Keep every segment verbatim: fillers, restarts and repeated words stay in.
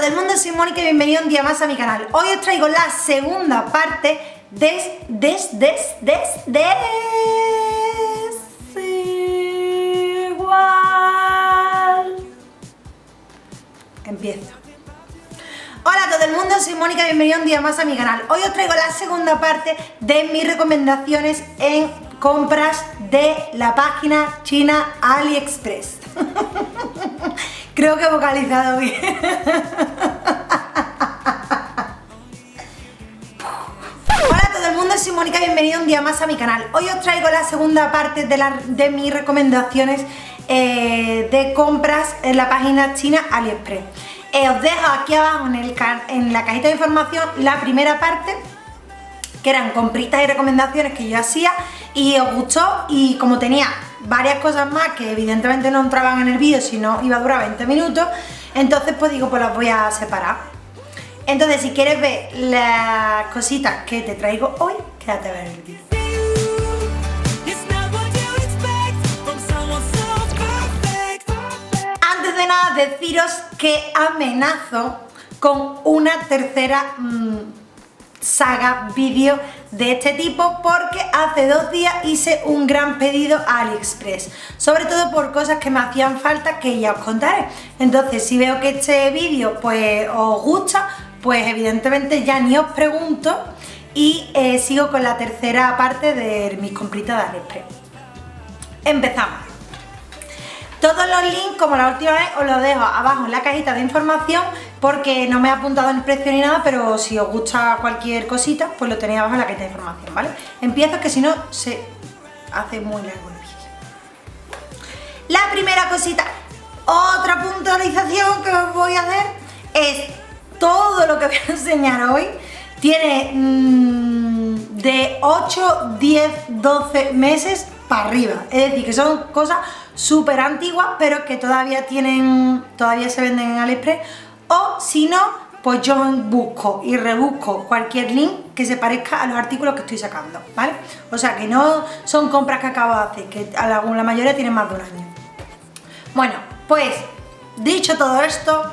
todo el mundo, soy Mónica y bienvenido un día más a mi canal. Hoy os traigo la segunda parte de... des, des, des, des... igual... Empiezo. Hola a todo el mundo, soy Mónica y bienvenido un día más a mi canal. Hoy os traigo la segunda parte de mis recomendaciones en compras de la página china AliExpress. Creo que he vocalizado bien. Hola a todo el mundo, soy Mónica y bienvenido un día más a mi canal. Hoy os traigo la segunda parte de, la, de mis recomendaciones eh, de compras en la página china AliExpress. Eh, os dejo aquí abajo en, el, en la cajita de información la primera parte, que eran compritas y recomendaciones que yo hacía y os gustó, y como tenía varias cosas más que evidentemente no entraban en el vídeo si no iba a durar veinte minutos, entonces pues digo, pues las voy a separar. Entonces si quieres ver las cositas que te traigo hoy, quédate a ver el vídeo. Antes de nada deciros que amenazo con una tercera mmm, saga vídeo de este tipo, porque hace dos días hice un gran pedido a AliExpress, sobre todo por cosas que me hacían falta, que ya os contaré. Entonces si veo que este vídeo pues os gusta, pues evidentemente ya ni os pregunto y eh, sigo con la tercera parte de mis compritas de AliExpress. Empezamos. Todos los links, como la última vez, os los dejo abajo en la cajita de información, porque no me he apuntado el precio ni nada, pero si os gusta cualquier cosita, pues lo tenéis abajo en la cajita de información, ¿vale? Empiezo, que si no se hace muy largo el vídeo. La primera cosita, otra puntualización que os voy a hacer, es todo lo que voy a enseñar hoy tiene mmm, de ocho, diez, doce meses para arriba, es decir, que son cosas súper antiguas, pero que todavía tienen, todavía se venden en AliExpress, o si no, pues yo busco y rebusco cualquier link que se parezca a los artículos que estoy sacando, ¿vale? O sea, que no son compras que acabo de hacer, que a la, la mayoría tienen más de un año. Bueno, pues, dicho todo esto,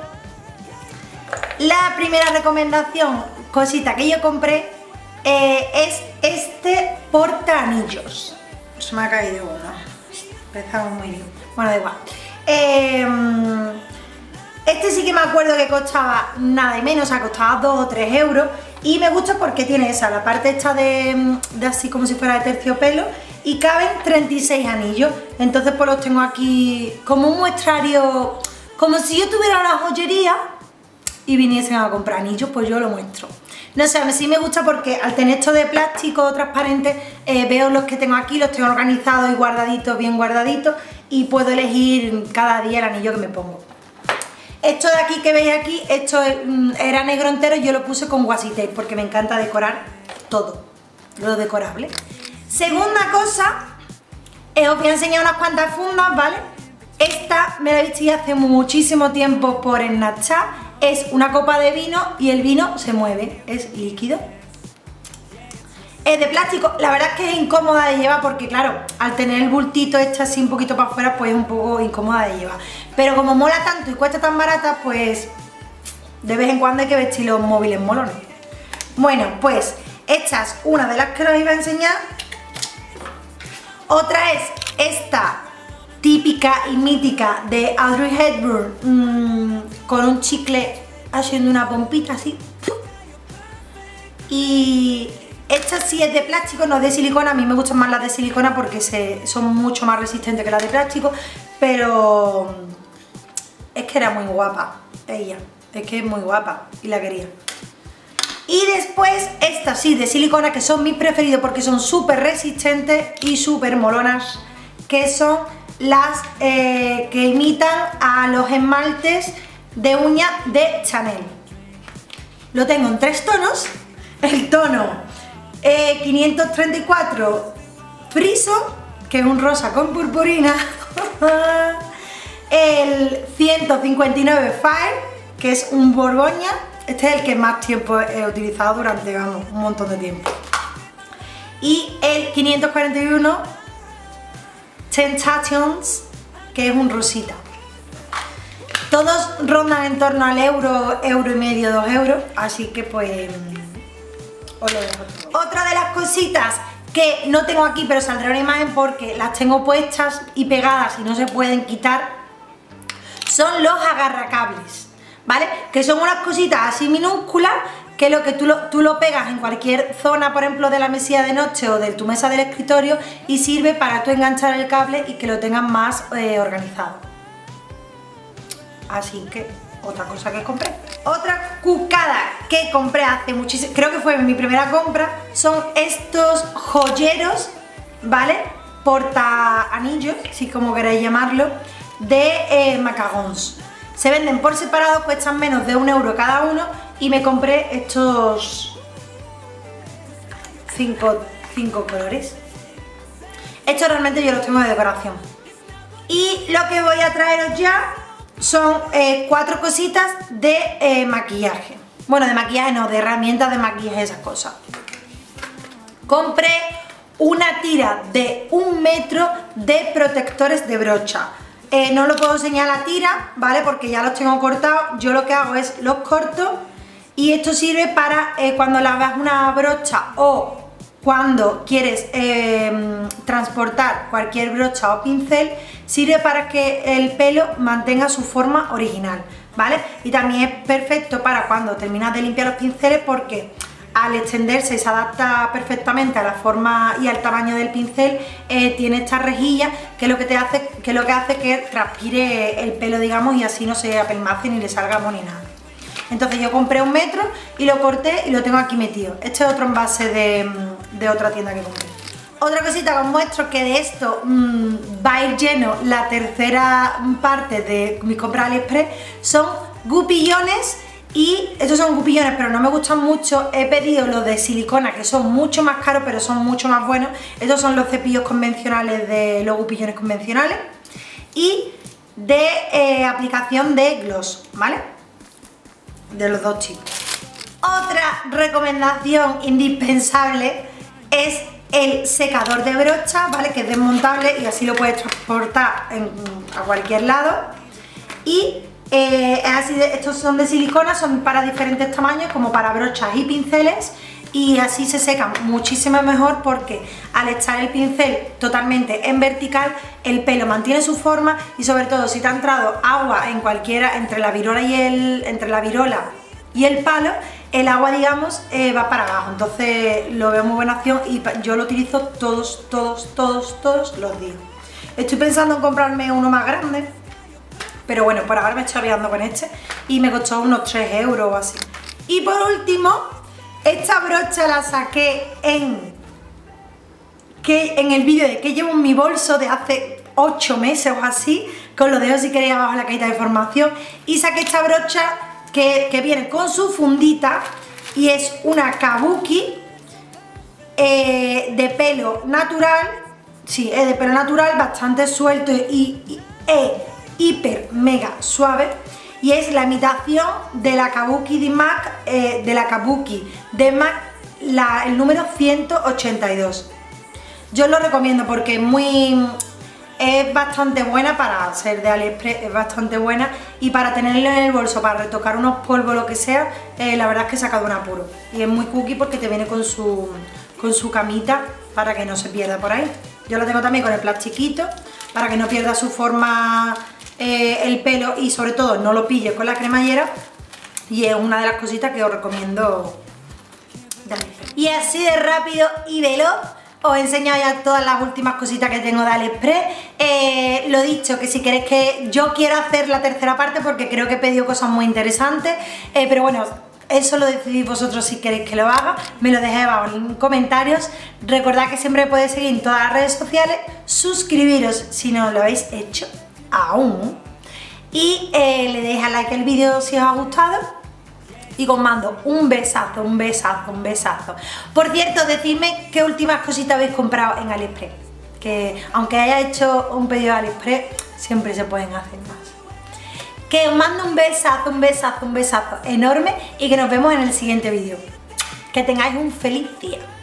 la primera recomendación, cosita que yo compré, eh, es este portaanillos. Se me ha caído uno. Empezamos muy bien. Bueno, da igual. Eh, este sí que me acuerdo que costaba nada y menos, o sea, costaba dos o tres euros. Y me gusta porque tiene esa, la parte esta de, de así como si fuera de terciopelo, y caben treinta y seis anillos. Entonces pues los tengo aquí como un muestrario, como si yo tuviera una joyería y viniesen a comprar anillos, pues yo lo muestro. No sé, a mí sí me gusta porque al tener esto de plástico transparente, eh, veo los que tengo aquí, los tengo organizados y guardaditos, bien guardaditos, y puedo elegir cada día el anillo que me pongo. Esto de aquí que veis aquí, esto era negro entero y yo lo puse con washi tape porque me encanta decorar todo, lo decorable. Segunda cosa, eh, os voy a enseñar unas cuantas fundas, ¿vale? Esta me la vestí hace muchísimo tiempo por Snapchat. Es una copa de vino y el vino se mueve, es líquido. Es de plástico, la verdad es que es incómoda de llevar porque claro, al tener el bultito este así un poquito para afuera, pues es un poco incómoda de llevar. Pero como mola tanto y cuesta tan barata, pues de vez en cuando hay que vestir los móviles molones. Bueno, pues esta es una de las que os iba a enseñar. Otra es esta típica y mítica de Audrey Hepburn, mmm, con un chicle haciendo una pompita así. Y esta sí es de plástico, no es de silicona. A mí me gustan más las de silicona porque se, son mucho más resistentes que las de plástico, pero es que era muy guapa ella, es que es muy guapa y la quería. Y después estas sí de silicona, que son mis preferidos porque son súper resistentes y súper molonas, que son las eh, que imitan a los esmaltes de uña de Chanel. Lo tengo en tres tonos. El tono eh, quinientos treinta y cuatro friso, que es un rosa con purpurina. El ciento cincuenta y nueve fire, que es un borgoña. Este es el que más tiempo he utilizado durante, vamos, un montón de tiempo. Y el quinientos cuarenta y uno Temptations, que es un rosita. todos rondan en torno al euro, euro y medio, dos euros, así que pues os lo dejo todo. Otra de las cositas que no tengo aquí, pero saldrá una imagen porque las tengo puestas y pegadas y no se pueden quitar, son los agarracables, ¿vale? Que son unas cositas así minúsculas que lo que tú lo, tú lo pegas en cualquier zona, por ejemplo de la mesilla de noche o de tu mesa del escritorio, y sirve para tú enganchar el cable y que lo tengas más eh, organizado. Así que otra cosa que compré. Otra cucada que compré hace muchísimo, creo que fue mi primera compra, son estos joyeros, ¿vale? Porta anillos, si como queréis llamarlo, de eh, Macagons. Se venden por separado, cuestan menos de un euro cada uno y me compré estos cinco, cinco colores. Estos realmente yo los tengo de decoración. Y lo que voy a traeros ya son eh, cuatro cositas de eh, maquillaje. Bueno, de maquillaje no, de herramientas de maquillaje, esas cosas. Compré una tira de un metro de protectores de brocha. Eh, no lo puedo enseñar la tira, ¿vale? Porque ya los tengo cortados. Yo lo que hago es los corto y esto sirve para eh, cuando lavas una brocha o cuando quieres eh, transportar cualquier brocha o pincel, sirve para que el pelo mantenga su forma original, ¿vale? Y también es perfecto para cuando terminas de limpiar los pinceles porque al extenderse se adapta perfectamente a la forma y al tamaño del pincel, eh, tiene esta rejilla que lo que te hace que lo que hace que transpire el pelo, digamos, y así no se apelmace ni le salga moho ni nada. Entonces yo compré un metro y lo corté y lo tengo aquí metido. Este es otro envase de, de otra tienda que compré. Otra cosita que os muestro, que de esto mmm, va a ir lleno la tercera parte de mis compras AliExpress, son gupillones. Y estos son gupillones, pero no me gustan mucho. He pedido los de silicona, que son mucho más caros, pero son mucho más buenos. Estos son los cepillos convencionales de los gupillones convencionales. Y de eh, aplicación de gloss, ¿vale? De los dos tipos. Otra recomendación indispensable es el secador de brocha, ¿vale? Que es desmontable y así lo puedes transportar en, a cualquier lado. Y Eh, es así de, estos son de silicona, son para diferentes tamaños, como para brochas y pinceles, y así se secan muchísimo mejor porque al echar el pincel totalmente en vertical, el pelo mantiene su forma y sobre todo si te ha entrado agua en cualquiera, entre la virola y el, entre la virola y el palo, el agua, digamos, eh, va para abajo. Entonces lo veo muy buena opción y yo lo utilizo todos, todos, todos, todos los días. Estoy pensando en comprarme uno más grande, pero bueno, por ahora me estoy aviando con este y me costó unos tres euros o así. Y por último, esta brocha la saqué en, que, en el vídeo de que llevo en mi bolso de hace ocho meses o así, que os lo dejo si queréis abajo en la cajita de información. Y saqué esta brocha que, que viene con su fundita y es una kabuki eh, de pelo natural. Sí, es de pelo natural, bastante suelto y... y eh, hiper mega suave, y es la imitación de la kabuki de MAC, eh, de la kabuki de MAC, la, el número ciento ochenta y dos. Yo os lo recomiendo porque es muy es bastante buena para ser de AliExpress, es bastante buena, y para tenerlo en el bolso para retocar unos polvos o lo que sea, eh, la verdad es que saca de un apuro. Y es muy cookie porque te viene con su, con su camita para que no se pierda por ahí. Yo lo tengo también con el plastiquito para que no pierda su forma eh, el pelo y sobre todo no lo pille con la cremallera, y es una de las cositas que os recomiendo. Y así de rápido y veloz os he enseñado ya todas las últimas cositas que tengo de AliExpress. Eh, lo dicho, que si queréis que yo quiera hacer la tercera parte porque creo que he pedido cosas muy interesantes, eh, pero bueno, eso lo decidís vosotros si queréis que lo haga, me lo dejéis abajo en comentarios. Recordad que siempre me podéis seguir en todas las redes sociales, suscribiros si no lo habéis hecho aún, y eh, le deis a like al vídeo si os ha gustado, y os mando un besazo, un besazo, un besazo. Por cierto, decidme qué últimas cositas habéis comprado en AliExpress, que aunque haya hecho un pedido de AliExpress, siempre se pueden hacer más. Que os mando un besazo, un besazo, un besazo enorme, y que nos vemos en el siguiente vídeo. Que tengáis un feliz día.